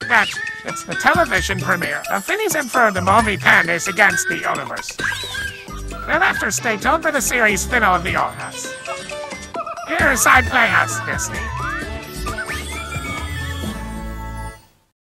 that it's the television premiere of Phineas and Ferb the Movie Pandas Against the Universe. Thereafter, stay tuned for the series finale of the Old House. Here's Playhouse Disney.